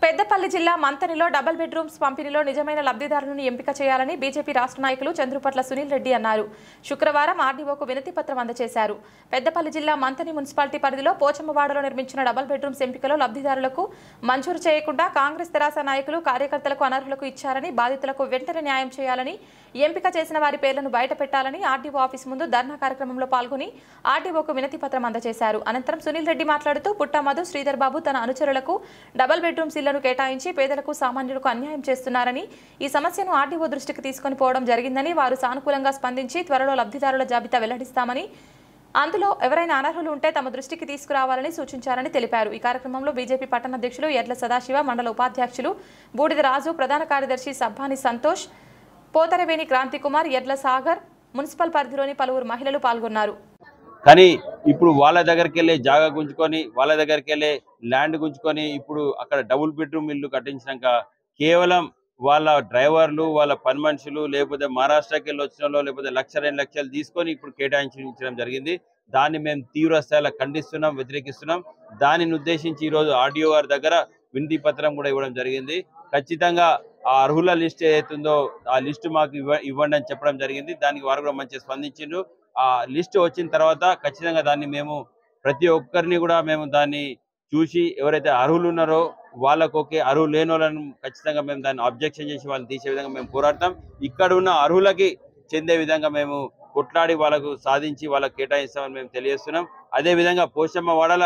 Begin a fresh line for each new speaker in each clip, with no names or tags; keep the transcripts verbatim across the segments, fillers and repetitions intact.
పెద్దపల్లి జిల్లా మంతనిలో double bedrooms పంపిణీలో నిజమైన లబ్ధిదారులను ఎంపిక చేయాలని బీజేపీ రాష్ట్ర నాయకులు చంద్రుపట్ల సునీల్ రెడ్డి అన్నారు. శుక్రవారం ఆర్డీఓకు వినతి పత్రం అందజేశారు. పెద్దపల్లి జిల్లా మంతని మున్సిపాలిటీ పరిధిలో పోచమ్మవాడలో నిర్మించిన డబుల్ బెడ్రూమ్స్ ఎంపికలో లబ్ధిదారులకు మంజూరు చేయకుండా కాంగ్రెస్ తెరాస నాయకులు కార్యకర్తలకు అనర్హులకు ఇచ్చారని, బాధితులకు వెంటనే న్యాయం చేయాలని, ఎంపిక చేసిన వారి పేర్లను బయటపెట్టాలని ఆర్డీఓ ఆఫీస్ ముందు ధర్నా కార్యక్రమంలో పాల్గొని ఆర్డీఓకు వినతి పత్రం అందజేశారు. అనంతరం సునీల్ రెడ్డి మాట్లాడుతూ పుట్టమధు శ్రీధర్ బాబు తన అనుచరులకు డబుల్ బెడ్రూమ్స్ ఇళ్లను కేటాయించి పేదలకు సామాన్యులకు అన్యాయం చేస్తున్నారని, ఈ సమస్యను ఆర్డీఓ దృష్టికి తీసుకొని పోవడం జరిగిందని, వారు సానుకూలంగా స్పందించి త్వరలో లబ్ధిదారుల జాబితా వెల్లడిస్తామని, అందులో ఎవరైనా అనర్హులు ఉంటే తమ దృష్టికి తీసుకురావాలని సూచించారని తెలిపారు. ఈ కార్యక్రమంలో బీజేపీ పట్టణ అధ్యక్షులు ఎడ్ల సదాశివ, మండల ఉపాధ్యక్షులు బూడిద రాజు, ప్రధాన కార్యదర్శి సబ్బాని సంతోష్, పోతరవేణి క్రాంతి కుమార్, ఎడ్ల సాగర్, మున్సిపల్ పరిధిలోని పలువురు మహిళలు పాల్గొన్నారు.
కానీ ఇప్పుడు వాళ్ళ దగ్గరికి వెళ్ళే జాగా గుంజుకొని వాళ్ళ దగ్గరికి వెళ్ళే ల్యాండ్ గుంజుకొని ఇప్పుడు అక్కడ డబుల్ బెడ్రూమ్ ఇల్లు కట్టించినాక కేవలం వాళ్ళ డ్రైవర్లు, వాళ్ళ పని మనుషులు, లేకపోతే మహారాష్ట్రకి వెళ్ళి వచ్చిన లేకపోతే లక్ష రెండు లక్షలు తీసుకొని ఇప్పుడు కేటాయించడం జరిగింది. దాన్ని మేము తీవ్ర స్థాయిలో ఖండిస్తున్నాం, వ్యతిరేకిస్తున్నాం. దానిని ఉద్దేశించి ఈరోజు ఆర్డీఓ గారి దగ్గర వినతి పత్రం కూడా ఇవ్వడం జరిగింది. ఖచ్చితంగా ఆ అర్హుల లిస్ట్ ఏదైతుందో ఆ లిస్ట్ మాకు ఇవ్వ ఇవ్వండి అని చెప్పడం జరిగింది. దానికి వారు కూడా మంచిగా స్పందించిండ్రు. ఆ లిస్ట్ వచ్చిన తర్వాత ఖచ్చితంగా దాన్ని మేము ప్రతి ఒక్కరిని కూడా మేము దాన్ని చూసి ఎవరైతే అర్హులు ఉన్నారో వాళ్ళకు ఓకే, అర్హులు లేని వాళ్ళని ఖచ్చితంగా మేము దాన్ని అబ్జెక్షన్ చేసి వాళ్ళని తీసే విధంగా మేము పోరాడతాం. ఇక్కడ ఉన్న అర్హులకి చెందే విధంగా మేము కొట్లాడి వాళ్ళకు సాధించి వాళ్ళకు కేటాయిస్తామని మేము తెలియజేస్తున్నాం. అదేవిధంగా పోచమ్మ వాడల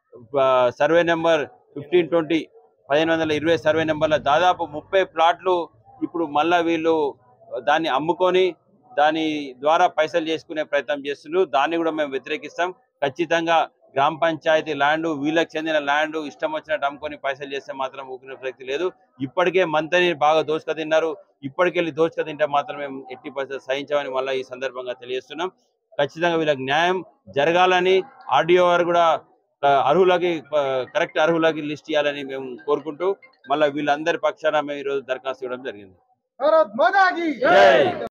సర్వే నెంబర్ ఫిఫ్టీన్ ట్వంటీ పదిహేను వందల ఇరవై సర్వే నెంబర్ల దాదాపు ముప్పై ప్లాట్లు ఇప్పుడు మళ్ళా వీళ్ళు దాన్ని అమ్ముకొని దాని ద్వారా పైసలు చేసుకునే ప్రయత్నం చేస్తున్నారు. దాన్ని కూడా మేము వ్యతిరేకిస్తాం. ఖచ్చితంగా గ్రామ పంచాయతీ ల్యాండ్, వీళ్ళకి చెందిన ల్యాండ్ ఇష్టం వచ్చినట్టు అమ్ముకొని పైసలు చేస్తే మాత్రం ఊకునే ప్రసక్తి లేదు. ఇప్పటికే మంత్రి బాగా దోచుక తిన్నారు. ఇప్పటికెళ్ళి దోచుక తింటే మాత్రం మేము ఎట్టి పరిస్థితులు సహించామని మళ్ళీ ఈ సందర్భంగా తెలియజేస్తున్నాం. ఖచ్చితంగా వీళ్ళకి న్యాయం జరగాలని ఆర్డీఓ గారు కూడా అర్హులకి కరెక్ట్ అర్హులకి లిస్ట్ ఇవ్వాలని మేము కోరుకుంటూ మళ్ళీ వీళ్ళందరి పక్షాన మేము ఈరోజు దరఖాస్తు ఇవ్వడం జరిగింది.